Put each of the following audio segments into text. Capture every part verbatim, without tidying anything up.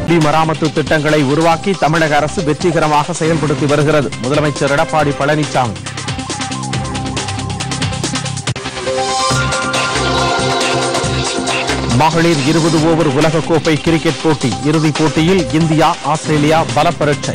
குடிமராமத்து திட்டங்களை உருவாக்கி தமிழக அரசு வெற்றிகரமாக செயல்படுத்தி வருகிறது. முதலமைச்சர் எடப்பாடி பழனிசாமி. மகளிர் இருபது ஓவர் உலகக்கோப்பை கிரிக்கெட் போட்டி இறுதிப் போட்டியில் இந்தியா ஆஸ்திரேலியா பலப்பரட்சை.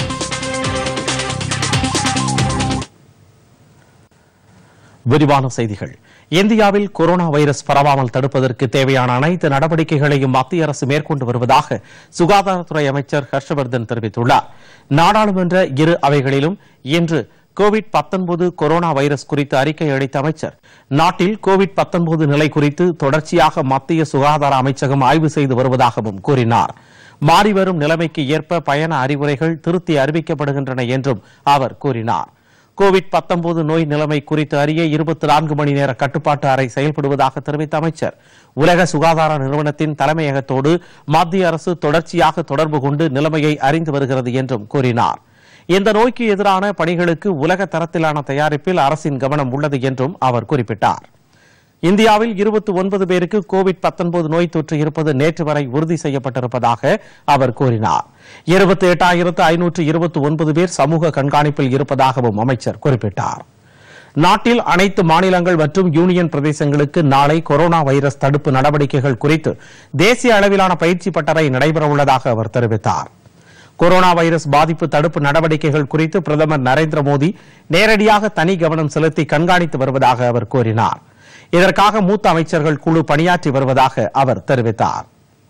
விரிவான செய்திகள். இந்தியாவில் கொரோனா வைரஸ் பரவாமல் தடுப்பதற்கு தேவையான அனைத்து நடவடிக்கைகளையும் மத்திய அரசு மேற்கொண்டு வருவதாக சுகாதாரத்துறை அமைச்சர் ஹர்ஷவர்தன் தெரிவித்துள்ளார். நாடாளுமன்ற இரு அவைகளிலும் இன்று கோவிட் பத்தொன்பது கொரோனா வைரஸ் குறித்து அறிக்கை அளித்த அமைச்சர், நாட்டில் கோவிட் பத்தொன்பது நிலை குறித்து தொடர்ச்சியாக மத்திய சுகாதார அமைச்சகம் ஆய்வு செய்து வருவதாகவும் கூறினார். மாறிவரும் நிலைமைக்கு ஏற்ப பயண அறிவுரைகள் திருத்தி அறிவிக்கப்படுகின்றன என்றும் அவர் கூறினார். கோவிட் பத்தொன்பது நோய் நிலைமை குறித்து அறிய இருபத்தி நான்கு மணி நேர கட்டுப்பாட்டு அறை செயல்படுவதாக தெரிவித்த அமைச்சர், உலக சுகாதார நிறுவனத்தின் தலைமையகத்தோடு மத்திய அரசு தொடர்ச்சியாக தொடர்பு கொண்டு நிலைமையை அறிந்து வருகிறது என்றும் கூறினார். இந்த நோய்க்கு எதிரான பணிகளுக்கு உலக தரத்திலான தயாரிப்பில் அரசின் கவனம் உள்ளது என்றும் அவர் குறிப்பிட்டார். இந்தியாவில் இருபத்தி ஒன்பது பேருக்கு கோவிட் பத்தொன்பது நோய் தொற்று இருப்பது நேற்று வரை உறுதி செய்யப்பட்டிருப்பதாக அவர் கூறினார். இருபத்தி எட்டாயிரத்து ஐநூற்று இருபத்தி ஒன்பது பேர் சமூக கண்காணிப்பில் இருப்பதாகவும் அமைச்சர் குறிப்பிட்டார். நாட்டில் அனைத்து மாநிலங்கள் மற்றும் யூனியன் பிரதேசங்களுக்கு நாளை கொரோனா வைரஸ் தடுப்பு நடவடிக்கைகள் குறித்து தேசிய அளவிலான பயிற்சி பட்டறை நடைபெறவுள்ளதாக அவர் தெரிவித்தார். கொரோனா வைரஸ் பாதிப்பு தடுப்பு நடவடிக்கைகள் குறித்து பிரதமர் நரேந்திர மோடி நேரடியாக தனி கவனம் செலுத்தி கண்காணித்து வருவதாக அவர் கூறினார். இதற்காக மூத்த அமைச்சர்கள் குழு பணியாற்றி வருவதாக அவர் தெரிவித்தார்.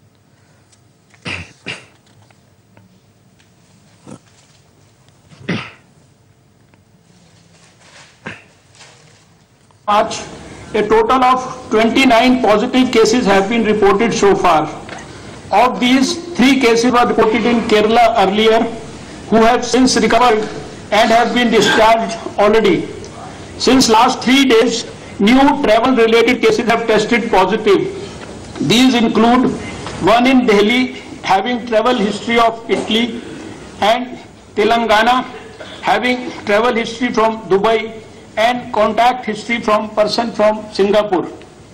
March, a total of twenty-nine positive cases have been reported so far. Of these, three cases were reported in Kerala earlier, who have since recovered and have been discharged already. Since last three days, new travel-related cases have tested positive. These include one in Delhi having travel history of Italy and Telangana having travel history from Dubai and contact history from person from Singapore.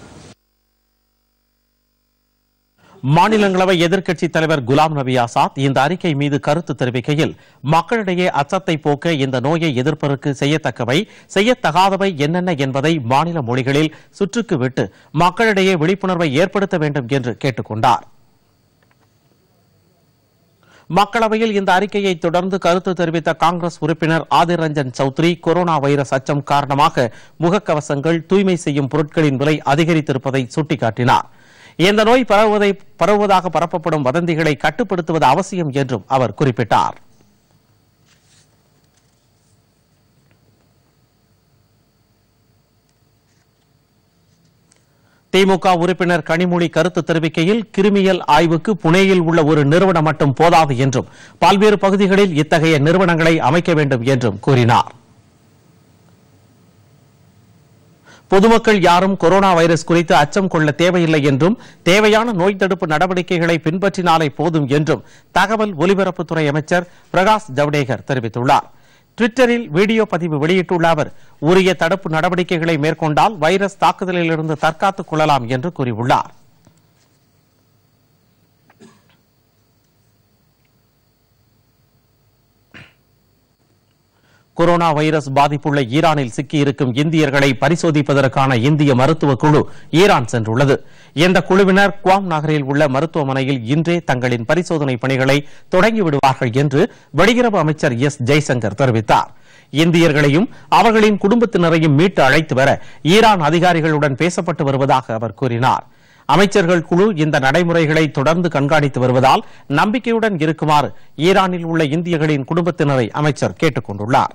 மாநிலங்களவை எதிர்க்கட்சித் தலைவர் குலாம் நபி ஆசாத் இந்த அறிக்கை மீது கருத்து தெரிவிக்கையில், மக்களிடையே அச்சத்தை போக்க இந்த நோயை எதிர்ப்பதற்கு செய்யத்தக்கவை செய்யத்தகாதவை என்னென்ன என்பதை மாநில மொழிகளில் சுற்றுக்கு விட்டு மக்களிடையே விழிப்புணர்வை ஏற்படுத்த வேண்டும் என்று கேட்டுக் கொண்டார். மக்களவையில் இந்த அறிக்கையை தொடர்ந்து கருத்து தெரிவித்த காங்கிரஸ் உறுப்பினர் ஆதிர் ரஞ்சன் சௌத்ரி, கொரோனா வைரஸ் அச்சம் காரணமாக முகக்கவசங்கள், தூய்மை செய்யும் பொருட்களின் விலை அதிகரித்திருப்பதை சுட்டிக்காட்டினார். இந்த நோய் பரவுவதை பரவுவதாக பரப்பப்படும் வதந்திகளை கட்டுப்படுத்துவது அவசியம் என்றும் அவர் குறிப்பிட்டார். திமுக உறுப்பினர் கனிமொழி கருத்து தெரிவிக்கையில், கிருமியல் ஆய்வுக்கு புனேயில் உள்ள ஒரு நிறுவனம் மட்டும் போதாது என்றும் பல்வேறு பகுதிகளில் இத்தகைய நிறுவனங்களை அமைக்க வேண்டும் என்றும் கூறினார். பொதுமக்கள் யாரும் கொரோனா வைரஸ் குறித்து அச்சம் கொள்ள தேவையில்லை என்றும் தேவையான நோய் தடுப்பு நடவடிக்கைகளை பின்பற்றினாலே போதும் என்றும் தகவல் ஒலிபரப்புத்துறை அமைச்சர் பிரகாஷ் ஜவடேகர் தெரிவித்துள்ளார். டுவிட்டரில் வீடியோ பதிவு வெளியிட்டுள்ள அவர், உரிய தடுப்பு நடவடிக்கைகளை மேற்கொண்டால் வைரஸ் தாக்குதலிலிருந்து தற்காத்துக் கொள்ளலாம் என்று கூறியுள்ளார். கொரோனா வைரஸ் பாதிப்புள்ள ஈரானில் சிக்கியிருக்கும் இந்தியர்களை பரிசோதிப்பதற்கான இந்திய மருத்துவ குழு ஈரான் சென்றுள்ளது. இந்த குழுவினர் குவாம் நகரில் உள்ள மருத்துவமனையில் இன்றே தங்களின் பரிசோதனை பணிகளை தொடங்கிவிடுவார்கள் என்று வெளியுறவு அமைச்சர் எஸ் ஜெய்சங்கர் தெரிவித்தார். இந்தியர்களையும் அவர்களின் குடும்பத்தினரையும் மீட்டு அழைத்து வர ஈரான் அதிகாரிகளுடன் பேசப்பட்டு வருவதாக அவர் கூறினார். அமைச்சர்கள் குழு இந்த நடைமுறைகளை தொடர்ந்து கண்காணித்து வருவதால் நம்பிக்கையுடன் இருக்குமாறு ஈரானில் உள்ள இந்தியர்களின் குடும்பத்தினரை அமைச்சர் கேட்டுக் கொண்டுள்ளார்.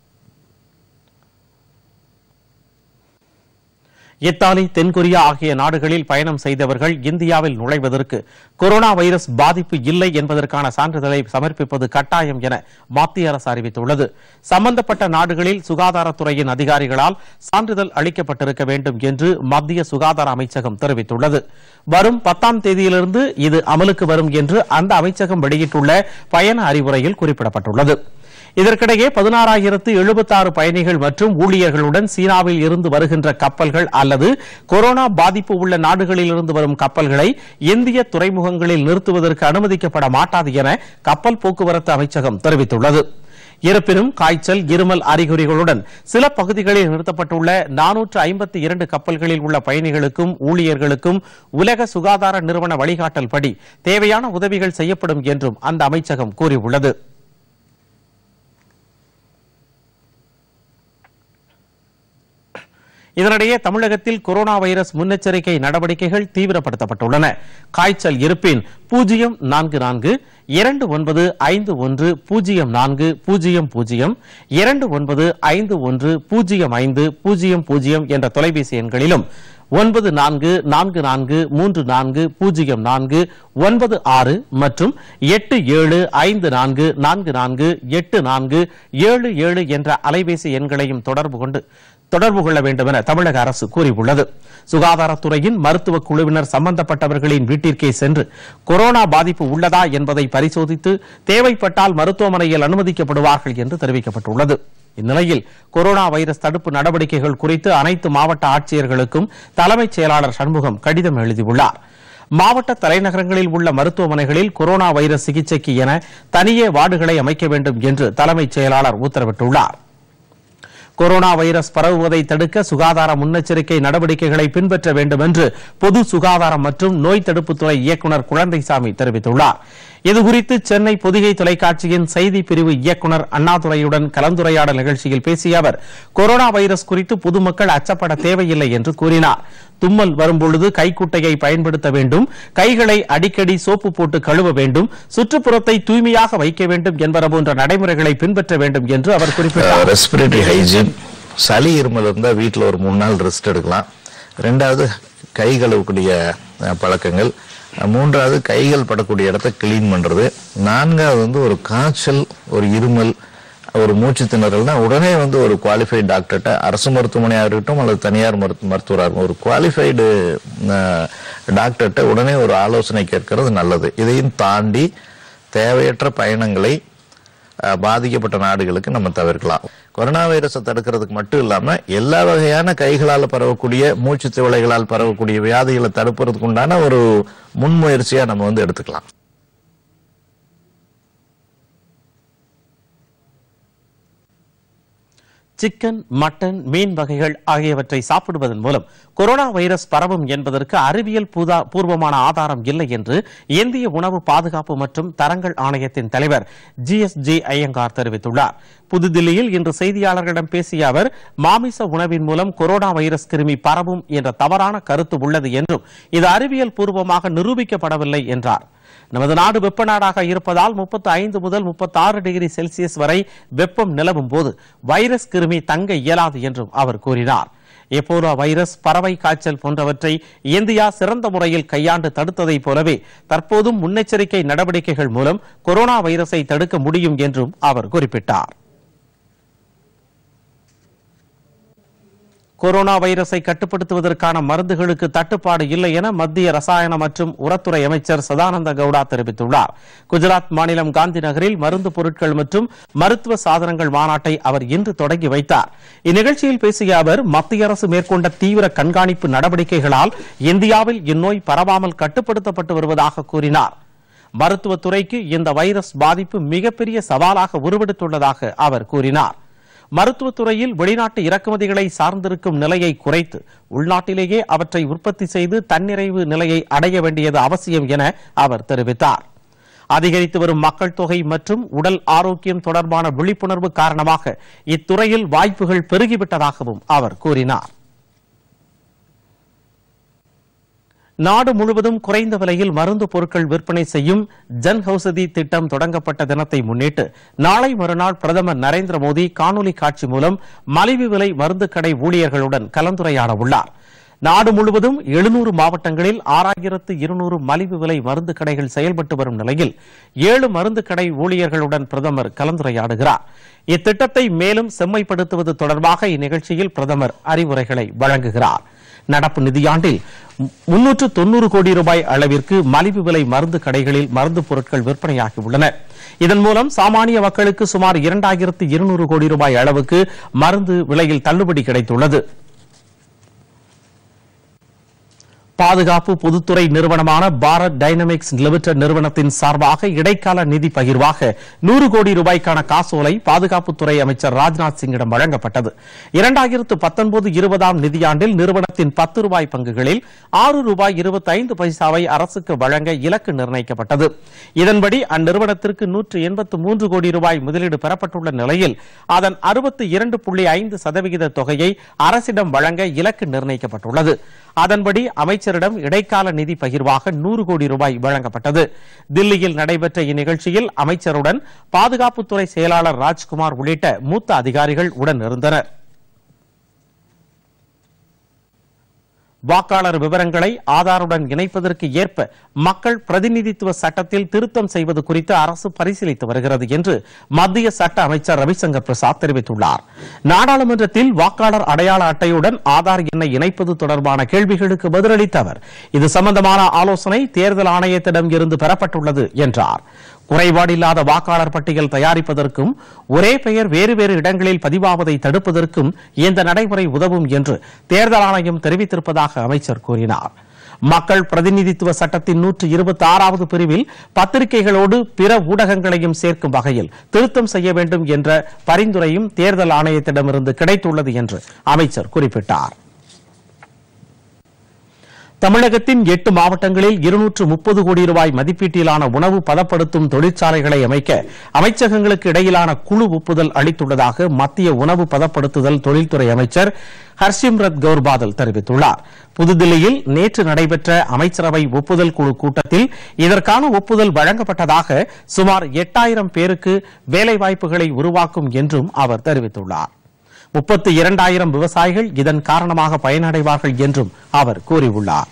இத்தாலி, தென்கொரியா ஆகிய நாடுகளில் பயணம் செய்தவர்கள் இந்தியாவில் நுழைவதற்கு கொரோனா வைரஸ் பாதிப்பு இல்லை என்பதற்கான சான்றிதழை சமர்ப்பிப்பது கட்டாயம் என மத்திய அரசு அறிவித்துள்ளது. சம்பந்தப்பட்ட நாடுகளில் சுகாதாரத்துறையின் அதிகாரிகளால் சான்றிதழ் அளிக்கப்பட்டிருக்க வேண்டும் என்று மத்திய சுகாதார அமைச்சகம் தெரிவித்துள்ளது. வரும் பத்தாம் தேதியிலிருந்து இது அமலுக்கு வரும் என்று அந்த அமைச்சகம் வெளியிட்டுள்ள பயண அறிவுரையில் குறிப்பிடப்பட்டுள்ளது. இதற்கிடையே பதினாறாயிரத்து எழுபத்தாறு பயணிகள் மற்றும் ஊழியர்களுடன் சீனாவில் இருந்து வருகின்ற கப்பல்கள் அல்லது கொரோனா பாதிப்பு உள்ள நாடுகளில் இருந்து வரும் கப்பல்களை இந்திய துறைமுகங்களில் நிறுத்துவதற்கு அனுமதிக்கப்பட மாட்டாது என கப்பல் போக்குவரத்து அமைச்சகம் தெரிவித்துள்ளது. இருப்பினும் காய்ச்சல், இருமல் அறிகுறிகளுடன் சில பகுதிகளில் நிறுத்தப்பட்டுள்ள நானூற்று ஐம்பத்தி இரண்டு கப்பல்களில் உள்ள பயணிகளுக்கும் ஊழியர்களுக்கும் உலக சுகாதார நிறுவன வழிகாட்டல் படி தேவையான உதவிகள் செய்யப்படும் என்றும் அந்த அமைச்சகம் கூறியுள்ளது. இதனிடையே தமிழகத்தில் கொரோனா வைரஸ் முன்னெச்சரிக்கை நடவடிக்கைகள் தீவிரப்படுத்தப்பட்டுள்ளன. காய்ச்சல் இருப்பின் பூஜ்ஜியம் நான்கு நான்கு இரண்டு ஒன்பது ஐந்து ஒன்று பூஜ்ஜியம் நான்கு பூஜ்ஜியம் பூஜ்ஜியம் இரண்டு ஒன்பது ஐந்து ஒன்று பூஜ்ஜியம் ஐந்து பூஜ்ஜியம் பூஜ்ஜியம் என்ற தொலைபேசி எண்களிலும் ஒன்பது நான்கு நான்கு நான்கு மூன்று நான்கு பூஜ்ஜியம் நான்கு ஒன்பது ஆறு மற்றும் எட்டு ஏழு ஐந்து நான்கு நான்கு நான்கு எட்டு நான்கு ஏழு ஏழு என்ற அலைபேசி எண்களையும் தொடர்பு கொண்டு தொடர்பு கொள்ள வேண்டும் என தமிழக அரசு கூறியுள்ளது. சுகாதாரத்துறையின் மருத்துவ குழுவினர் சம்பந்தப்பட்டவர்களின் வீட்டிற்கே சென்று கொரோனா பாதிப்பு உள்ளதா என்பதை பரிசோதித்து தேவைப்பட்டால் மருத்துவமனையில் அனுமதிக்கப்படுவார்கள் என்று தெரிவிக்கப்பட்டுள்ளது. இந்நிலையில் கொரோனா வைரஸ் தடுப்பு நடவடிக்கைகள் குறித்து அனைத்து மாவட்ட ஆட்சியர்களுக்கும் தலைமைச் செயலாளர் சண்முகம் கடிதம் எழுதியுள்ளார். மாவட்ட தலைநகரங்களில் உள்ள மருத்துவமனைகளில் கொரோனா வைரஸ் சிகிச்சைக்கு என தனியே வார்டுகளை அமைக்க வேண்டும் என்று தலைமைச் செயலாளர் உத்தரவிட்டுள்ளார். கொரோனா வைரஸ் பரவுவதை தடுக்க சுகாதார முன்னெச்சரிக்கை நடவடிக்கைகளை பின்பற்ற வேண்டும் என்று பொது சுகாதாரம் மற்றும் நோய் தடுப்புத்துறை இயக்குநர் குழந்தைசாமி தெரிவித்துள்ளார். இதுகுறித்து சென்னை பொதிகை தொலைக்காட்சியின் செய்தி பிரிவு இயக்குநர் அண்ணாதுரையுடன் கலந்துரையாடல் நிகழ்ச்சியில் பேசிய அவர் கொரோனா வைரஸ் குறித்து பொதுமக்கள் அச்சப்பட தேவையில்லை என்று கூறினார். தும்மல் வரும்பொழுது கைக்குட்டையை பயன்படுத்த வேண்டும், கைகளை அடிக்கடி சோப்பு போட்டு கழுவ வேண்டும், சுற்றுப்புறத்தை தூய்மையாக வைக்க வேண்டும் என்பன போன்ற நடைமுறைகளை பின்பற்ற வேண்டும் என்று அவர் குறிப்பிட்டார். ரெஸ்பிரேட்டரி ஹைஜீன், சளி இருமல் இருந்தால் வீட்டில் ஒரு மூணு நாள் ரெஸ்ட் எடுக்கலாம். ரெண்டாவது கை கழுவக்கூடிய பழக்கங்கள், மூன்றாவது கைகள் படக்கூடிய இடத்த கிளீன் பண்றது, நான்காவது வந்து ஒரு காய்ச்சல், ஒரு இருமல், ஒரு மூச்சு திணறல்னா உடனே வந்து ஒரு குவாலிஃபைடு டாக்டர்கிட்ட, அரசு மருத்துவமனையாக இருக்கட்டும் அல்லது தனியார் மருத்துவராக இருக்கும், ஒரு குவாலிஃபைடு டாக்டர்கிட்ட உடனே ஒரு ஆலோசனை கேட்கறது நல்லது. இதையும் தாண்டி தேவையற்ற பயணங்களை பாதிக்கப்பட்ட நாடுகளுக்கு நம்ம தவிர்க்கலாம். கொரோனா வைரஸை தடுக்கிறதுக்கு மட்டும் இல்லாம எல்லா வகையான கைகளால் பரவக்கூடிய, மூச்சு திவலைகளால் பரவக்கூடிய வியாதிகளை தடுப்பதற்கு உண்டான ஒரு முன்முயற்சியா நம்ம வந்து எடுத்துக்கலாம். சிக்கன், மட்டன், மீன் வகைகள் ஆகியவற்றை சாப்பிடுவதன் மூலம் கொரோனா வைரஸ் பரவும் என்பதற்கு அறிவியல் பூர்வமான ஆதாரம் இல்லை என்று இந்திய உணவு பாதுகாப்பு மற்றும் தரங்கள் ஆணையத்தின் தலைவர் ஜி எஸ் ஜே ஐயங்கார் தெரிவித்துள்ளார். புதுதில்லியில் இன்று செய்தியாளர்களிடம் பேசிய அவர் மாமிச உணவின் மூலம் கொரோனா வைரஸ் கிருமி பரவும் என்ற தவறான கருத்து உள்ளது என்றும் இது அறிவியல் பூர்வமாக நிரூபிக்கப்படவில்லை என்றார். நமது நாடு வெப்ப நாடாக இருப்பதால் முப்பத்தி ஐந்து முதல் முப்பத்தி ஆறு டிகிரி செல்சியஸ் வரை வெப்பம் நிலவும் போது வைரஸ் கிருமி தங்க இயலாது என்றும் அவர் கூறினார். எபோலா வைரஸ், பறவை காய்ச்சல் போன்றவற்றை இந்தியா சிறந்த முறையில் கையாண்டு தடுத்ததைப் போலவே தற்போதும் முன்னெச்சரிக்கை நடவடிக்கைகள் மூலம் கொரோனா வைரஸை தடுக்க முடியும் என்றும் அவர் குறிப்பிட்டார். கொரோனா வைரஸை கட்டுப்படுத்துவதற்கான மருந்துகளுக்கு தட்டுப்பாடு இல்லை என மத்திய ரசாயன மற்றும் உரத்துறை அமைச்சர் சதானந்த கவுடா தெரிவித்துள்ளார். குஜராத் மாநிலம் காந்தி நகரில் மருந்து பொருட்கள் மற்றும் மருத்துவ சாதனங்கள் மாநாட்டை அவர் இன்று தொடங்கி வைத்தார். இந்நிகழ்ச்சியில் பேசிய அவர் மத்திய அரசு மேற்கொண்ட தீவிர கண்காணிப்பு நடவடிக்கைகளால் இந்தியாவில் இந்நோய் பரவாமல் கட்டுப்படுத்தப்பட்டு வருவதாக கூறினார். மருத்துவத்துறைக்கு இந்த வைரஸ் பாதிப்பு மிகப்பெரிய சவாலாக உருவெடுத்துள்ளதாக அவர் கூறினார். மருத்துவத்துறையில் வெளிநாட்டு இறக்குமதிகளை சார்ந்திருக்கும் நிலையை குறைத்து உள்நாட்டிலேயே அவற்றை உற்பத்தி செய்து தன்னிறைவு நிலையை அடைய வேண்டியது அவசியம் என அவர் தெரிவித்தார். அதிகரித்து வரும் மக்கள் தொகை மற்றும் உடல் ஆரோக்கியம் தொடர்பான விழிப்புணர்வு காரணமாக இத்துறையில் வாய்ப்புகள் பெருகிவிட்டதாகவும் அவர் கூறினார். நாடு முழுவதும் குறைந்த விலையில் மருந்து பொருட்கள் விற்பனை செய்யும் ஜன் ஔஷதி திட்டம் தொடங்கப்பட்ட தினத்தை முன்னிட்டு நாளை மறுநாள் பிரதமர் நரேந்திர மோடி காணொலி காட்சி மூலம் மலிவு விலை மருந்து கடை ஊழியர்களுடன் கலந்துரையாட உள்ளார். நாடு முழுவதும் எழுநூறு மாவட்டங்களில் ஆறாயிரத்து இருநூறு மலிவு விலை மருந்து கடைகள் செயல்பட்டு வரும் நிலையில் ஏழு மருந்து கடை ஊழியர்களுடன் பிரதமர் கலந்துரையாடுகிறார். இத்திட்டத்தை மேலும் செம்மைப்படுத்துவது தொடர்பாக இந்நிகழ்ச்சியில் பிரதமர் அறிவுரைகளை வழங்குகிறார். நடப்பு நிதியாண்டில் முன்னூற்று தொன்னூறு கோடி ரூபாய் அளவிற்கு மலிவு விலை மருந்து கடைகளில் மருந்து பொருட்கள் விற்பனையாகியுள்ளன. இதன் மூலம் சாமானிய மக்களுக்கு சுமார் இரண்டாயிரத்து இருநூறு கோடி ரூபாய் அளவுக்கு மருந்து விலையில் தள்ளுபடி கிடைத்துள்ளது. பாதுகாப்பு பொதுத்துறை நிறுவனமான பாரத் டைனமிக்ஸ் லிமிடெட் நிறுவனத்தின் சார்பாக இடைக்கால நிதி பகிர்வாக நூறு கோடி ரூபாய்க்கான காசோலை பாதுகாப்புத்துறை அமைச்சர் ராஜ்நாத் சிங்கிடம் வழங்கப்பட்டது. இரண்டாயிரத்து பத்தொன்பது இருபதாம் நிதியாண்டில் நிறுவனத்தின் பத்து ரூபாய் பங்குகளில் ஆறு ரூபாய் இருபத்தி ஐந்து பைசாவை அரசுக்கு வழங்க இலக்கு நிர்ணயிக்கப்பட்டது. இதன்படி அந்நிறுவனத்திற்கு நூற்று எண்பத்து மூன்று கோடி ரூபாய் முதலீடு பெறப்பட்டுள்ள நிலையில் அதன் அறுபத்தி இரண்டு புள்ளி ஐந்து சதவிகித தொகையை அரசிடம் வழங்க இலக்கு நிர்ணயிக்கப்பட்டுள்ளது. அதன்படி அமைச்சரிடம் இடைக்கால நிதி பகிர்வாக நூறு கோடி ரூபாய் வழங்கப்பட்டது. தில்லியில் நடைபெற்ற இந்நிகழ்ச்சியில் அமைச்சருடன் பாதுகாப்புத்துறை செயலாளர் ராஜ்குமார் உள்ளிட்ட மூத்த அதிகாரிகள் உடன் இருந்தனர். வாக்காளர் விவரங்களை ஆதாருடன் இணைப்பதற்கு ஏற்ப மக்கள் பிரதிநிதித்துவ சட்டத்தில் திருத்தம் செய்வது குறித்து அரசு பரிசீலித்து வருகிறது என்று மத்திய சட்ட அமைச்சர் ரவிசங்கர் பிரசாத் தெரிவித்துள்ளார். நாடாளுமன்றத்தில் வாக்காளர் அடையாள அட்டையுடன் ஆதார் எண்ணை இணைப்பது தொடர்பான கேள்விகளுக்கு பதிலளித்த அவர் இது சம்பந்தமான ஆலோசனை தேர்தல் ஆணையத்திடம் இருந்து பெறப்பட்டுள்ளது என்றார். குறைபாடில்லாத வாக்காளர் பட்டியல் தயாரிப்பதற்கும் ஒரே பெயர் வேறு வேறு இடங்களில் பதிவாவதை தடுப்பதற்கும் இந்த நடைமுறை உதவும் என்று தேர்தல் ஆணையம் தெரிவித்திருப்பதாக அமைச்சர் கூறினார். மக்கள் பிரதிநிதித்துவ சட்டத்தின் நூற்று இருபத்தி ஆறாவது பிரிவில் பத்திரிகைகளோடு பிற ஊடகங்களையும் சேர்க்கும் வகையில் திருத்தம் செய்ய வேண்டும் என்ற பரிந்துரையும் தேர்தல் ஆணையத்திடமிருந்து கிடைத்துள்ளது என்று அமைச்சர் குறிப்பிட்டார். தமிழகத்தின் எட்டு மாவட்டங்களில் இருநூற்று முப்பது கோடி ரூபாய் மதிப்பீட்டிலான உணவு பதப்படுத்தும் தொழிற்சாலைகளை அமைக்க அமைச்சகங்களுக்கு இடையிலான குழு ஒப்புதல் அளித்துள்ளதாக மத்திய உணவு பதப்படுத்துதல் தொழில்துறை அமைச்சர் ஹர்சிம்ரத் கௌர் பாதல் தெரிவித்துள்ளார். புதுதில்லியில் நேற்று நடைபெற்ற அமைச்சரவை ஒப்புதல் குழு கூட்டத்தில் இதற்கான ஒப்புதல் வழங்கப்பட்டதாக சுமார் எட்டாயிரம் பேருக்கு வேலைவாய்ப்புகளை உருவாக்கும் என்றும் அவர் தெரிவித்துள்ளார். முப்பத்தி இரண்டாயிரம் விவசாயிகள் இதன் காரணமாக பயனடைவார்கள் என்றும் அவர் கூறியுள்ளார்.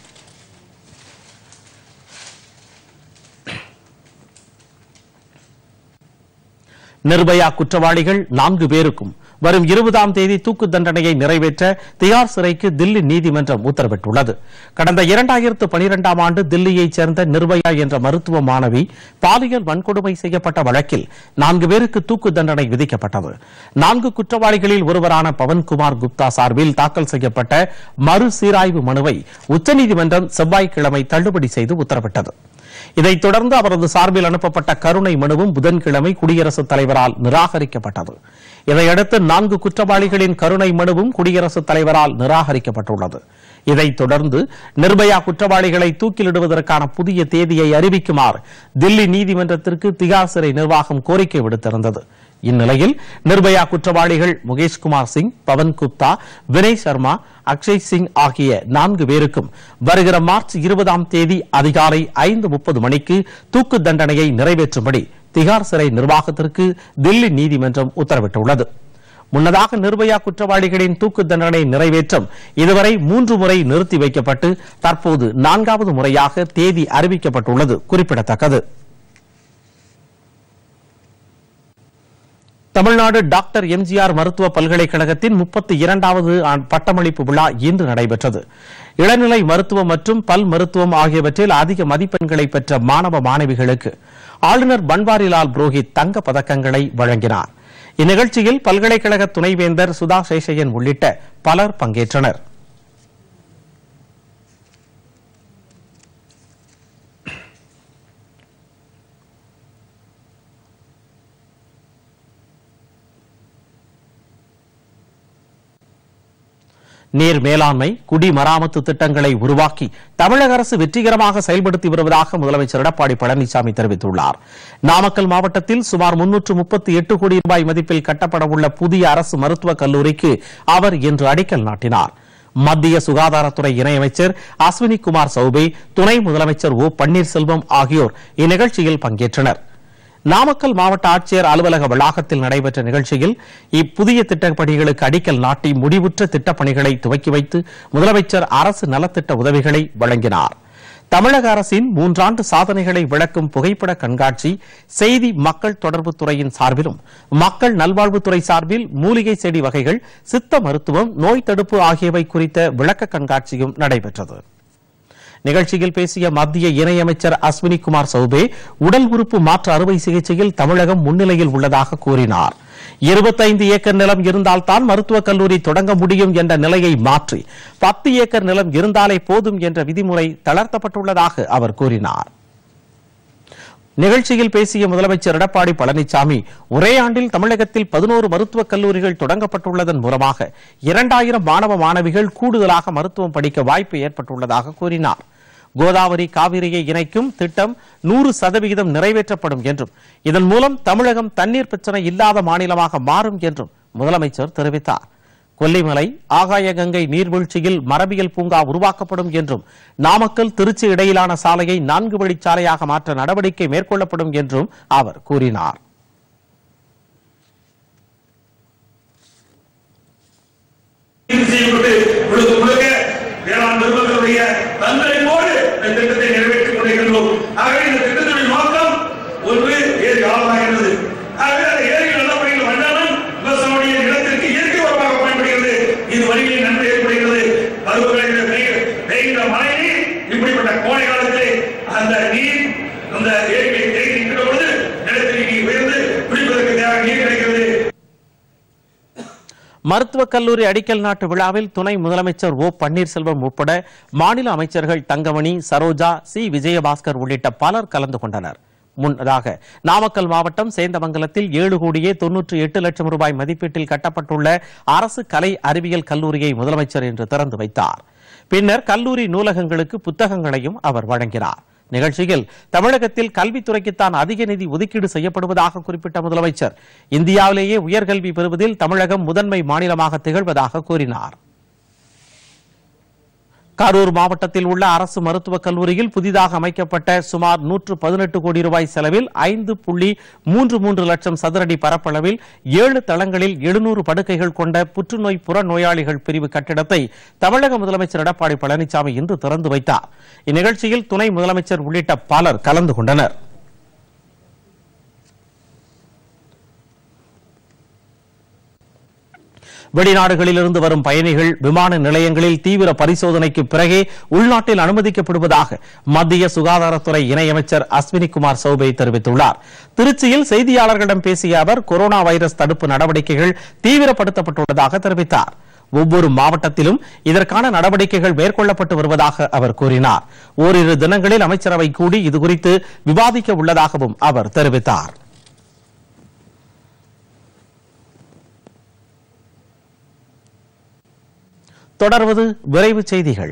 நிர்பயா குற்றவாளிகள் நான்கு பேருக்கும் வரும் இருபதாம் தேதி தூக்கு தண்டனையை நிறைவேற்ற திகார் சிறைக்கு தில்லி நீதிமன்றம் உத்தரவிட்டுள்ளது. கடந்த இரண்டாயிரத்து பனிரெண்டாம் ஆண்டு தில்லியைச் சேர்ந்த நிர்பயா என்ற மருத்துவ மாணவி பாலியல் வன்கொடுமை செய்யப்பட்ட வழக்கில் நான்கு பேருக்கு தூக்கு தண்டனை விதிக்கப்பட்டது. நான்கு குற்றவாளிகளில் ஒருவரான பவன்குமார் குப்தா சார்பில் தாக்கல் செய்யப்பட்ட மறுசீராய்வு மனுவை உச்சநீதிமன்றம் செவ்வாய்க்கிழமை தள்ளுபடி செய்து உத்தரவிட்டது. இதைத் தொடர்ந்து அவரது சார்பில் அனுப்பப்பட்ட கருணை மனுவும் புதன்கிழமை குடியரசுத் தலைவரால் நிராகரிக்கப்பட்டது. இதையடுத்து நான்கு குற்றவாளிகளின் கருணை மனுவும் குடியரசுத் தலைவரால் நிராகரிக்கப்பட்டுள்ளது. இதைத் தொடர்ந்து நிர்பயா குற்றவாளிகளை தூக்கிலிடுவதற்கான புதிய தேதியை அறிவிக்குமாறு தில்லி நீதிமன்றத்திற்கு திகார் சிறை நிர்வாகம் கோரிக்கை விடுத்திருந்தது. இந்நிலையில் நிர்பயா குற்றவாளிகள் முகேஷ்குமார் சிங், பவன் குப்தா, வினய் சர்மா, அக்ஷய் சிங் ஆகிய நான்கு பேருக்கும் வருகிற மார்ச் இருபதாம் தேதி அதிகாலை ஐந்து முப்பது மணிக்கு தூக்கு தண்டனையை நிறைவேற்றும்படி திகார் சிறை நிர்வாகத்திற்கு தில்லி நீதிமன்றம் உத்தரவிட்டுள்ளது. முன்னதாக நிர்பயா குற்றவாளிகளின் தூக்கு தண்டனை நிறைவேற்றம் இதுவரை மூன்று முறை நிறுத்தி வைக்கப்பட்டு தற்போது நான்காவது முறையாக தேதி அறிவிக்கப்பட்டுள்ளது குறிப்பிடத்தக்கது. தமிழ்நாடு டாக்டர் எம்ஜிஆர் மருத்துவ பல்கலைக்கழகத்தின் முப்பத்தி இரண்டாவது பட்டமளிப்பு விழா இன்று நடைபெற்றது. இளநிலை மருத்துவம் மற்றும் பல் மருத்துவம் ஆகியவற்றில் அதிக மதிப்பெண்களை பெற்ற மாணவ மாணவிகளுக்கு ஆளுநர் பன்வாரிலால் புரோஹித் தங்க பதக்கங்களை வழங்கினார். இந்நிகழ்ச்சியில் பல்கலைக்கழக துணைவேந்தர் சுதா சேஷையன் உள்ளிட்ட பலர் பங்கேற்றனர். நீர் மேலாண்மை, குடிமராமத்து திட்டங்களை உருவாக்கி தமிழக அரசு வெற்றிகரமாக செயல்படுத்தி வருவதாக முதலமைச்சர் எடப்பாடி பழனிசாமி தெரிவித்துள்ளார். நாமக்கல் மாவட்டத்தில் சுமார் முன்னூற்று முப்பத்தி எட்டு கோடி ரூபாய் மதிப்பில் கட்டப்பட உள்ள புதிய அரசு மருத்துவக் கல்லூரிக்கு அவர் இன்று அடிக்கல் நாட்டினார். மத்திய சுகாதாரத்துறை இணையமைச்சர் அஸ்வினி குமார் சௌபே, துணை முதலமைச்சர் ஓ பன்னீர்செல்வம் ஆகியோர் இந்நிகழ்ச்சியில் பங்கேற்றனர். நாமக்கல் மாவட்ட ஆட்சியர் அலுவலக வளாகத்தில் நடைபெற்ற நிகழ்ச்சியில் இப்புதிய திட்டப்பணிகளுக்கு அடிக்கல் நாட்டி முடிவுற்ற திட்டப்பணிகளை துவக்கி வைத்து முதலமைச்சர் அரசு நலத்திட்ட உதவிகளை வழங்கினார். தமிழக அரசின் மூன்றாண்டு சாதனைகளை விளக்கும் புகைப்பட கண்காட்சி செய்தி மக்கள் தொடர்புத் துறையின் சார்பிலும் மக்கள் நல்வாழ்வுத்துறை சார்பில் மூலிகை செடி வகைகள், சித்த மருத்துவம், நோய் தடுப்பு ஆகியவை குறித்த விளக்க கண்காட்சியும் நடைபெற்றது. நிகழ்ச்சியில் பேசிய மத்திய இணையமைச்சர் அஸ்வினி குமார் சௌபே, உடல் உறுப்பு மாற்று அறுவை சிகிச்சையில் தமிழகம் முன்னிலையில் உள்ளதாக கூறினார். இருபத்தைந்து ஏக்கர் நிலம் இருந்தால்தான் மருத்துவக் கல்லூரி தொடங்க முடியும் என்ற நிலையை மாற்றி பத்து ஏக்கர் நிலம் இருந்தாலே போதும் என்ற விதிமுறை தளர்த்தப்பட்டுள்ளதாக அவர் கூறினார். நிகழ்ச்சியில் பேசிய முதலமைச்சர் எடப்பாடி பழனிசாமி, ஒரே ஆண்டில் தமிழகத்தில் பதினோரு மருத்துவக் கல்லூரிகள் தொடங்கப்பட்டுள்ளதன் மூலமாக இரண்டாயிரம் மாணவ மாணவிகள் கூடுதலாக மருத்துவம் படிக்க வாய்ப்பு ஏற்பட்டுள்ளதாக கூறினார். கோதாவரி காவிரியை இணைக்கும் திட்டம் நூறு சதவிகிதம் நிறைவேற்றப்படும் என்றும் இதன் மூலம் தமிழகம் தண்ணீர் பிரச்சினை இல்லாத மாநிலமாக மாறும் என்றும் முதலமைச்சர் தெரிவித்தார். கொல்லிமலை ஆகாய கங்கை நீர்வீழ்ச்சியில் மரபியல் பூங்கா உருவாக்கப்படும் என்றும் நாமக்கல் திருச்சி இடையிலான சாலையை நான்கு வழிச்சாலையாக மாற்ற நடவடிக்கை மேற்கொள்ளப்படும் என்றும் அவர் கூறினார். திட்டத்தை நிறைவேற்றிக் கொண்டிருக்கின்றோம். ஆகவே இந்த திட்டத்தின் நோக்கம் ஒன்று ஏரி ஆழமாகிறது. ஆகவே ஏரிகள் நல்லபடியில் வந்தாலும் விவசாயிய நிலத்திற்கு இயற்கை உரமாக பயன்படுகிறது. இது வரிகளின் நன்மை ஏற்படுகிறது. பருவங்களில் பெய்கின்ற மழை நீர் இப்படிப்பட்ட கோடை காலத்திலே அந்த நீர் அந்த ஏரிகளை தேங்கி நிற்கிற பொழுது நிலத்திற்கு உயர்ந்து குடிப்பதற்கு தேவையான நீர் கிடைக்கிறது. மருத்துவக் கல்லூரி அடிக்கல் நாட்டு விழாவில் துணை முதலமைச்சர் ஓ பன்னீர்செல்வம் உட்பட மாநில அமைச்சர்கள் தங்கமணி, சரோஜா, சி விஜயபாஸ்கர் உள்ளிட்ட பலர் கலந்து கொண்டனர். முன்னதாக நாமக்கல் மாவட்டம் சேந்தமங்கலத்தில் ஏழு கோடியே தொன்னூற்றி எட்டு லட்சம் ரூபாய் மதிப்பீட்டில் கட்டப்பட்டுள்ள அரசு கலை அறிவியல் கல்லூரியை முதலமைச்சர் இன்று திறந்து வைத்தார். பின்னர் கல்லூரி நூலகங்களுக்கு புத்தகங்களையும் அவர் வழங்கினார். நிகழ்ச்சியில் தமிழகத்தில் கல்வித்துறைக்குத்தான் அதிக நிதி ஒதுக்கீடு செய்யப்படுவதாக குறிப்பிட்ட முதலமைச்சர், இந்தியாவிலேயே உயர்கல்வி பெறுவதில் தமிழகம் முதன்மை மாநிலமாக திகழ்வதாக கூறினார். கரூர் மாவட்டத்தில் உள்ள அரசு மருத்துவக் கல்லூரியில் புதிதாக அமைக்கப்பட்ட சுமார் நூற்று பதினெட்டு கோடி ரூபாய் செலவில் ஐந்து புள்ளி மூன்று மூன்று லட்சம் சதுரடி பரப்பளவில் ஏழு தளங்களில் எழுநூறு படுக்கைகள் கொண்ட புற்றுநோய் புற நோயாளிகள் பிரிவு கட்டிடத்தை தமிழக முதலமைச்சர் எடப்பாடி பழனிசாமி இன்று திறந்து வைத்தார். இந்நிகழ்ச்சியில் துணை முதலமைச்சர் உள்ளிட்ட பலர் கலந்து கொண்டனர். வெளிநாடுகளிலிருந்து வரும் பயணிகள் விமான நிலையங்களில் தீவிர பரிசோதனைக்கு பிறகே உள்நாட்டில் அனுமதிக்கப்படுவதாக மத்திய சுகாதாரத்துறை இணையமைச்சர் அஸ்வினி குமார் சௌபே தெரிவித்துள்ளார். திருச்சியில் செய்தியாளர்களிடம் பேசிய அவர், கொரோனா வைரஸ் தடுப்பு நடவடிக்கைகள் தீவிரப்படுத்தப்பட்டுள்ளதாக தெரிவித்தார். ஒவ்வொரு மாவட்டத்திலும் இதற்கான நடவடிக்கைகள் மேற்கொள்ளப்பட்டு வருவதாக அவர் கூறினார். ஓரிரு தினங்களில் அமைச்சரவை கூடி இதுகுறித்து விவாதிக்க உள்ளதாகவும் அவர் தெரிவித்தார். தொடர்வது விரைவு செய்திகள்.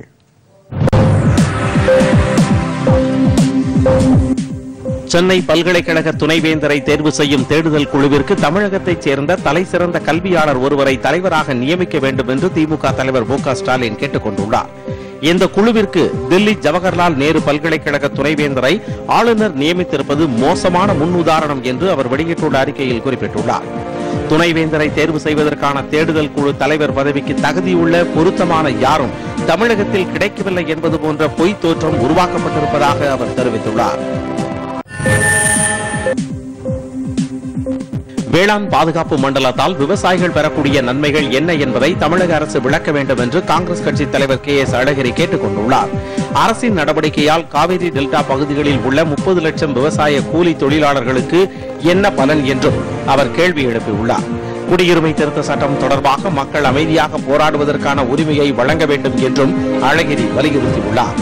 சென்னை பல்கலைக்கழக துணைவேந்தரை தேர்வு செய்யும் தேடுதல் குழுவிற்கு தமிழகத்தைச் சேர்ந்த தலைசிறந்த கல்வியாளர் ஒருவரை தலைவராக நியமிக்க வேண்டும் என்று திமுக தலைவர் மு க ஸ்டாலின் கேட்டுக் கொண்டுள்ளார். இந்த குழுவிற்கு தில்லி ஜவஹர்லால் நேரு பல்கலைக்கழக துணைவேந்தரை ஆளுநர் நியமித்திருப்பது மோசமான முன்னுதாரணம் என்று அவர் வெளியிட்டுள்ள அறிக்கையில் குறிப்பிட்டுள்ளார். துணைவேந்தரை தேர்வு செய்வதற்கான தேடுதல் குழு தலைவர் பதவிக்கு தகுதியுள்ள பொருத்தமான யாரும் தமிழகத்தில் கிடைக்கவில்லை என்பது போன்ற பொய் தோற்றம் உருவாக்கப்பட்டிருப்பதாக அவர் தெரிவித்துள்ளார். வேளாண் பாதுகாப்பு மண்டலத்தால் விவசாயிகள் பெறக்கூடிய நன்மைகள் என்ன என்பதை தமிழக அரசு விளக்க வேண்டும் என்று காங்கிரஸ் கட்சி தலைவர் கே எஸ் அழகிரி கேட்டுக் கொண்டுள்ளார். அரசின் நடவடிக்கையால் காவிரி டெல்டா பகுதிகளில் உள்ள முப்பது லட்சம் விவசாய கூலி தொழிலாளர்களுக்கு என்ன பலன் என்றும் அவர் கேள்வி எழுப்பியுள்ளார். குடியுரிமை திருத்த சட்டம் தொடர்பாக மக்கள் அமைதியாக போராடுவதற்கான உரிமையை வழங்க வேண்டும் என்றும் அழகிரி வலியுறுத்தியுள்ளார்.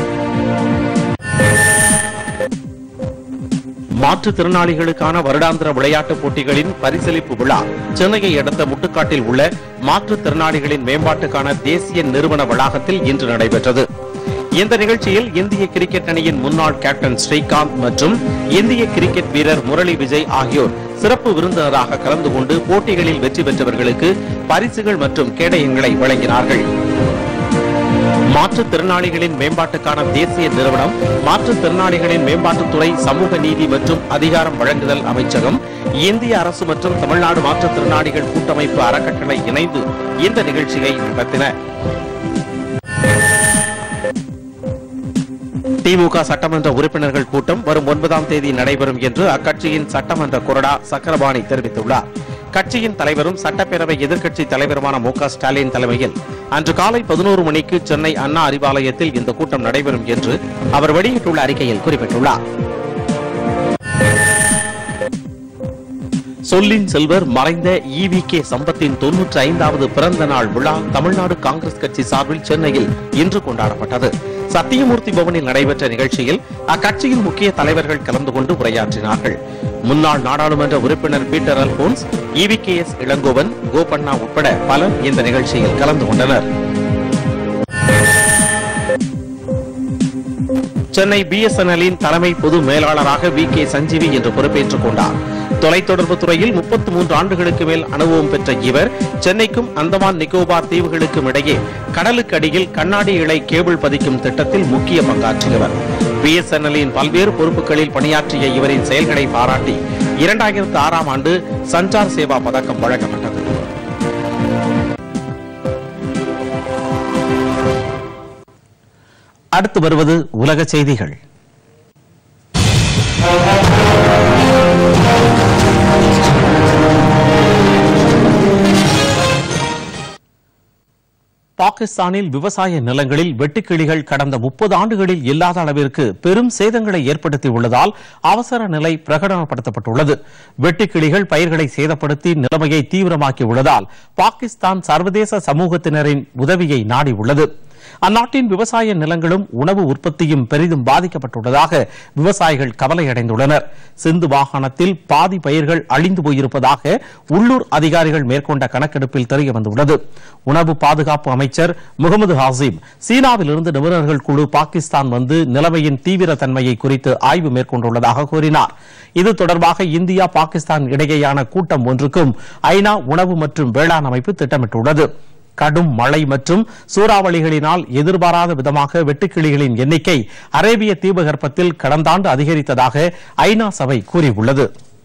மாற்றுத்திறனாளிகளுக்கான வருடாந்திர விளையாட்டுப் போட்டிகளின் பரிசளிப்பு விழா சென்னையை அடுத்த முட்டுக்காட்டில் உள்ள மாற்றுத்திறனாளிகளின் மேம்பாட்டுக்கான தேசிய நிறுவன வளாகத்தில் இன்று நடைபெற்றது. இந்த நிகழ்ச்சியில் இந்திய கிரிக்கெட் அணியின் முன்னாள் கேப்டன் ஸ்ரீகாந்த் மற்றும் இந்திய கிரிக்கெட் வீரர் முரளி விஜய் ஆகியோர் சிறப்பு விருந்தினராக கலந்து கொண்டு போட்டிகளில் வெற்றி பெற்றவர்களுக்கு பரிசுகள் மற்றும் கேடயங்களை வழங்கினார்கள். மாற்றுத்திறனாளிகளின் மேம்பாட்டுக்கான தேசிய நிறுவனம், மாற்றுத்திறனாளிகளின் மேம்பாட்டுத்துறை, சமூக நீதி மற்றும் அதிகாரம் வழங்குதல் அமைச்சகம், இந்திய அரசு மற்றும் தமிழ்நாடு மாற்றுத்திறனாளிகள் கூட்டமைப்பு அறக்கட்டளை இணைந்து இந்த நிகழ்ச்சியை நடத்தின. திமுக சட்டமன்ற உறுப்பினர்கள் கூட்டம் வரும் ஒன்பதாம் தேதி நடைபெறும் என்று அக்கட்சியின் சட்டமன்ற கொறடா சக்கரபாணி தெரிவித்துள்ளார். கட்சியின் தலைவரும் சட்டப்பேரவை எதிர்க்கட்சி தலைவருமான மு க ஸ்டாலின் தலைமையில் அன்று காலை பதினோரு மணிக்கு சென்னை அண்ணா அறிவாலயத்தில் இந்த கூட்டம் நடைபெறும் என்று அவர் வெளியிட்டுள்ள அறிக்கையில் குறிப்பிட்டுள்ளார். சொல்லின் செல்வர் மறைந்த ஈவி கே சம்பத்தின் தொன்னூற்றி ஐந்தாவது பிறந்த நாள் விழா தமிழ்நாடு காங்கிரஸ் கட்சி சார்பில் சென்னையில் இன்று கொண்டாடப்பட்டது. சத்தியமூர்த்தி பவனில் நடைபெற்ற நிகழ்ச்சியில் அக்கட்சியின் முக்கிய தலைவர்கள் கலந்து கொண்டு உரையாற்றினார்கள். முன்னாள் நாடாளுமன்ற உறுப்பினர் Peter Alphonse, E V K S Elangovan, Gopanna உட்பட பலர் இந்த நிகழ்ச்சியில் கலந்து கொண்டனர். சென்னை பி எஸ் என் எல்லின் தலைமை பொது மேலாளராக வி கே சஞ்சீவி இன்று பொறுப்பேற்றுக் கொண்டார். தொலைத்தொடர்பு துறையில் முப்பத்தி மூன்று ஆண்டுகளுக்கு மேல் அனுபவம் பெற்ற இவர் சென்னைக்கும் அந்தமான் நிக்கோபார் தீவுகளுக்கும் இடையே கடலுக்கு அடியில் கண்ணாடி இழை கேபிள் பதிக்கும் திட்டத்தில் முக்கிய பங்காற்றியவர். பி எஸ் என் எல்லின் பல்வேறு பொறுப்புகளில் பணியாற்றிய இவரின் செயல்களை பாராட்டி இரண்டாயிரத்து ஆறாம் ஆண்டு சஞ்சார் சேவா பதக்கம் வழங்கப்பட்டது. அடுத்து வருவது உலக செய்திகள். பாகிஸ்தானில் விவசாய நிலங்களில் வெட்டுக்கிளிகள் கடந்த முப்பது ஆண்டுகளில் இல்லாத அளவிற்கு பெரும் சேதங்களை ஏற்படுத்தியுள்ளதால் அவசர நிலை பிரகடனப்படுத்தப்பட்டுள்ளது. வெட்டுக்கிளிகள் பயிர்களை சேதப்படுத்தி நிலைமையை தீவிரமாக்கியுள்ளதால் பாகிஸ்தான் சர்வதேச சமூகத்தினரின் உதவியை நாடியுள்ளது. அந்நாட்டின் விவசாய நிலங்களும் உணவு உற்பத்தியும் பெரிதும் பாதிக்கப்பட்டுள்ளதாக விவசாயிகள் கவலையடைந்துள்ளனர். சிந்து மாகாணத்தில் பாதி பயிர்கள் அழிந்து போயிருப்பதாக உள்ளூர் அதிகாரிகள் மேற்கொண்ட கணக்கெடுப்பில் தெரியவந்துள்ளது. உணவு பாதுகாப்பு அமைச்சர் முகமது ஹாசிம் சீனாவிலிருந்து நிபுணர்கள் குழு பாகிஸ்தான் வந்து நிலைமையின் தீவிர தன்மையை குறித்து ஆய்வு மேற்கொண்டுள்ளதாக கூறினார். இது தொடர்பாக இந்தியா பாகிஸ்தான் இடையேயான கூட்டம் ஒன்றுக்கும் ஐநா உணவு மற்றும் வேளாண் அமைப்பு திட்டமிட்டுள்ளது. கடும் மழை மற்றும் சூறாவளிகளினால் எதிர்பாராத விதமாக வெட்டுக்கிளிகளின் எண்ணிக்கை அரேபிய தீபகற்பத்தில் கடந்த ஆண்டு அதிகரித்ததாக ஐநா சபை கூறியுள்ளது.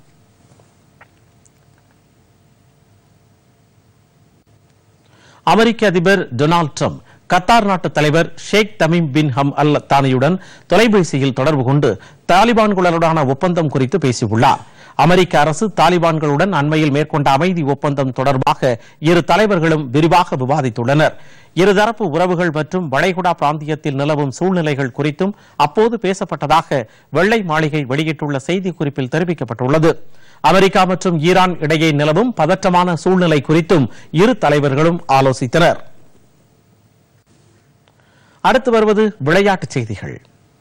அமெரிக்க அதிபர் டொனால்டு டிரம்ப் கத்தார் நாட்டு தலைவர் ஷேக் தமீம் பின் ஹம் அல் தானியுடன் தொலைபேசியில் தொடர்பு கொண்டு தாலிபான்களுடனான ஒப்பந்தம் குறித்து பேசியுள்ளார். அமெரிக்க அரசு தாலிபான்களுடன் அண்மையில் மேற்கொண்ட அமைதி ஒப்பந்தம் தொடர்பாக இரு தலைவர்களும் விரிவாக விவாதித்துள்ளனர். இருதரப்பு உறவுகள் மற்றும் வளைகுடா பிராந்தியத்தில் நிலவும் சூழ்நிலைகள் குறித்தும் அப்போது பேசப்பட்டதாக வெள்ளை மாளிகை வெளியிட்டுள்ள செய்திக்குறிப்பில் தெரிவிக்கப்பட்டுள்ளது. அமெரிக்கா மற்றும் ஈரான் இடையே நிலவும் பதற்றமான சூழ்நிலை குறித்தும் இரு தலைவர்களும் ஆலோசித்தனர். அடுத்து வருவது விளையாட்டுச் செய்திகள்.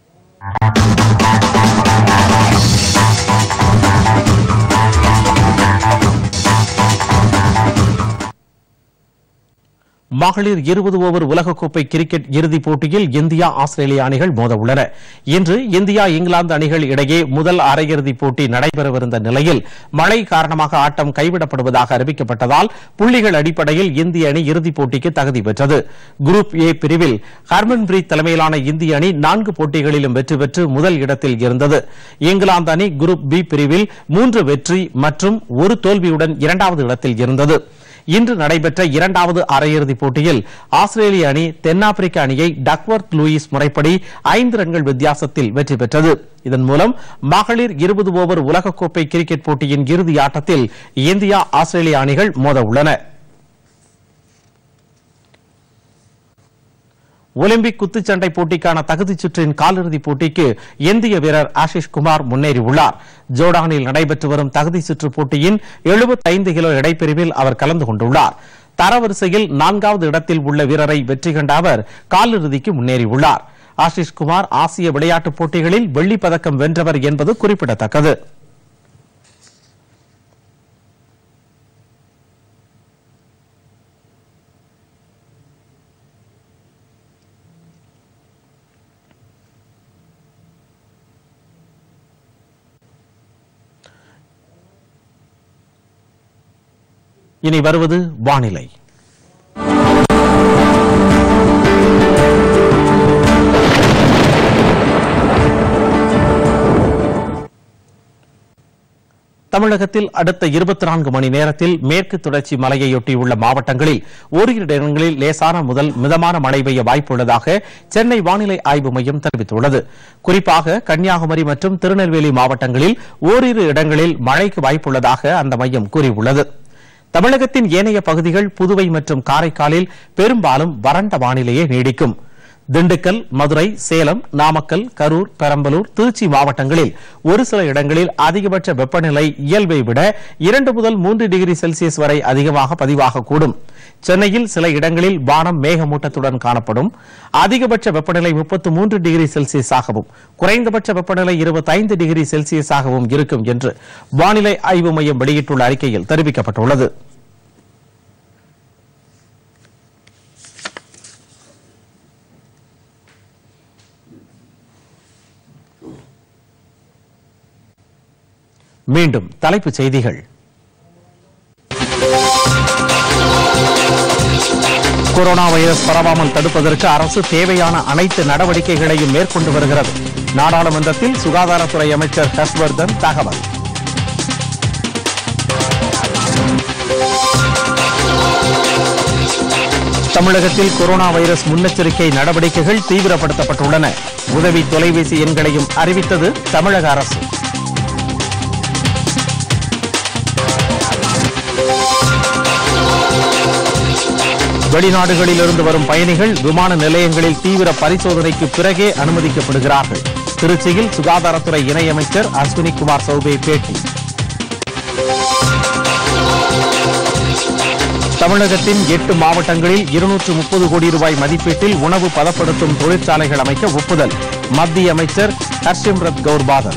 மகளிர் இருபது ஓவர் உலகக்கோப்பை கிரிக்கெட் இறுதிப் போட்டியில் இந்தியா ஆஸ்திரேலியா அணிகள் மோதவுள்ளன. இன்று இந்தியா இங்கிலாந்து அணிகள் இடையே முதல் அரையிறுதிப் போட்டி நடைபெறவிருந்த நிலையில் மழை காரணமாக ஆட்டம் கைவிடப்படுவதாக அறிவிக்கப்பட்டதால் புள்ளிகள் அடிப்படையில் இந்திய அணி இறுதிப் போட்டிக்கு தகுதி பெற்றது. குரூப் ஏ பிரிவில் ஹர்மன்பிரீத் தலைமையிலான இந்திய அணி நான்கு போட்டிகளிலும் வெற்றி பெற்று முதல் இடத்தில் இருந்தது. இங்கிலாந்து அணி குரூப் பி பிரிவில் மூன்று வெற்றி மற்றும் ஒரு தோல்வியுடன் இரண்டாவது இடத்தில் இருந்தது. இன்று நடைபெற்ற இரண்டாவது அரையிறுதிப் போட்டியில் ஆஸ்திரேலிய அணி தென்னாப்பிரிக்க அணியை டக்வர்த் லூயிஸ் முறைப்படி ஐந்து ரன்கள் வித்தியாசத்தில் வெற்றி பெற்றது. இதன் மூலம் மகளிர் இருபது ஓவர் உலகக்கோப்பை கிரிக்கெட் போட்டியின் இறுதி ஆட்டத்தில் இந்தியா ஆஸ்திரேலிய அணிகள் மோத உள்ளன. ஒலிம்பிக் குத்துச்சண்டை போட்டிக்கான தகுதிச் சுற்றின் காலிறுதிப் போட்டிக்கு இந்திய வீரர் ஆஷிஷ் குமார் முன்னேறியுள்ளார். ஜோர்டானில் நடைபெற்று வரும் தகுதிச் சுற்று போட்டியின் எழுபத்தைந்து கிலோ எடைப்பிரிவில் அவர் கலந்து கொண்டுள்ளார். தரவரிசையில் நான்காவது இடத்தில் உள்ள வீரரை வெற்றி கண்ட அவர் காலிறுதிக்கு முன்னேறியுள்ளார். ஆஷிஷ் குமார் ஆசிய விளையாட்டுப் போட்டிகளில் வெள்ளிப் பதக்கம் வென்றவர் என்பது குறிப்பிடத்தக்கது. இனி வருவது வானிலை. தமிழகத்தில் அடுத்த இருபத்தி நான்கு மணி நேரத்தில் மேற்கு தொடர்ச்சி மலையையொட்டியுள்ள மாவட்டங்களில் ஓரிரு இடங்களில் லேசான முதல் மிதமான மழை பெய்ய வாய்ப்புள்ளதாக சென்னை வானிலை ஆய்வு மையம் தெரிவித்துள்ளது. குறிப்பாக கன்னியாகுமரி மற்றும் திருநெல்வேலி மாவட்டங்களில் ஓரிரு இடங்களில் மழைக்கு வாய்ப்புள்ளதாக அந்த மையம் கூறியுள்ளது. தமிழகத்தின் ஏனைய பகுதிகள் புதுவை மற்றும் காரைக்காலில் பெரும்பாலும் வறண்ட வானிலையே நீடிக்கும். திண்டுக்கல், மதுரை, சேலம், நாமக்கல், கரூர், பெரம்பலூர், திருச்சி மாவட்டங்களில் ஒரு சில இடங்களில் அதிகபட்ச வெப்பநிலை இயல்பை விட இரண்டு முதல் மூன்று டிகிரி செல்சியஸ் வரை அதிகமாக பதிவாகக்கூடும். சென்னையில் சில இடங்களில் வானம் மேகமூட்டத்துடன் காணப்படும். அதிகபட்ச வெப்பநிலை முப்பத்தி மூன்று டிகிரி செல்சியஸாகவும் குறைந்தபட்ச வெப்பநிலை இருபத்தைந்து டிகிரி செல்சியஸாகவும் இருக்கும் என்று வானிலை ஆய்வு மையம் வெளியிட்டுள்ள அறிக்கையில் தெரிவிக்கப்பட்டுள்ளது. மீண்டும் தலைப்புச் செய்திகள். கொரோனா வைரஸ் பரவாமல் தடுப்பதற்கு அரசு தேவையான அனைத்து நடவடிக்கைகளையும் மேற்கொண்டு வருகிறது. நாடாளுமன்றத்தில் சுகாதாரத்துறை அமைச்சர் ஹர்ஷ்வர்தன் தகவல். தமிழகத்தில் கொரோனா வைரஸ் முன்னெச்சரிக்கை நடவடிக்கைகள் தீவிரப்படுத்தப்பட்டுள்ளன. உதவி தொலைபேசி எண்களையும் அறிவித்தது தமிழக அரசு. வெளிநாடுகளில் இருந்து வரும் பயணிகள் விமான நிலையங்களில் தீவிர பரிசோதனைக்கு பிறகே அனுமதிக்கப்படுகிறார்கள். திருச்சியில் சுகாதாரத்துறை இணையமைச்சர் அஸ்வினி குமார் சௌபே பேட்டி. தமிழகத்தின் எட்டு மாவட்டங்களில் இருநூற்று முப்பது கோடி ரூபாய் மதிப்பீட்டில் உணவு பதப்படுத்தும் தொழிற்சாலைகள் அமைக்க ஒப்புதல். மத்திய அமைச்சர் ஹர்சிம்ரத் கௌர் பாதல்.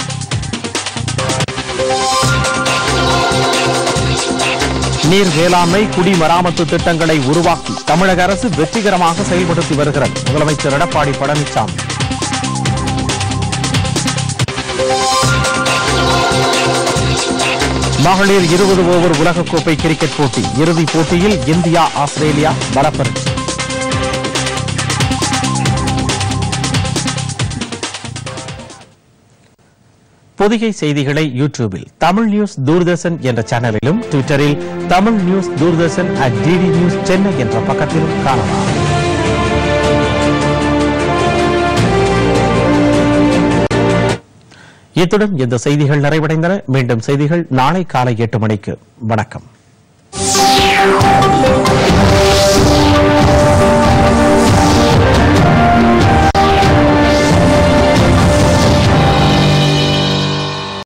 நீர் வேளாண்மை குடிமராமத்து திட்டங்களை உருவாக்கி தமிழக அரசு வெற்றிகரமாக செயல்படுத்தி வருகிறது. முதலமைச்சர் எடப்பாடி பழனிசாமி. மகளிர் இருபது ஓவர் உலகக்கோப்பை கிரிக்கெட் போட்டி இறுதிப் போட்டியில் இந்தியா ஆஸ்திரேலியா பலப்பரிட்சை. பொதிகை செய்திகளை யூடியூபில் தமிழ் நியூஸ் தூர்தர்ஷன் என்ற சேனலிலும் ட்விட்டரில் Tamil news Doordarshan at DD news Chennai என்ற பக்கத்திலும் காணலாம். இத்துடன் இந்த செய்திகள் நிறைவடைந்தன. மீண்டும் செய்திகள் நாளை காலை எட்டு மணிக்கு. வணக்கம்.